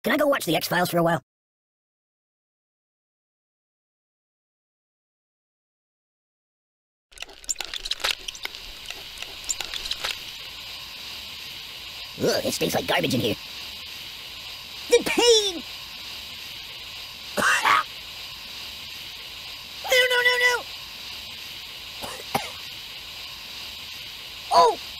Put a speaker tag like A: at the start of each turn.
A: Can I go watch the X-Files for a while? Ugh, it stinks like garbage in here. The pain! No, no, no, no! Oh!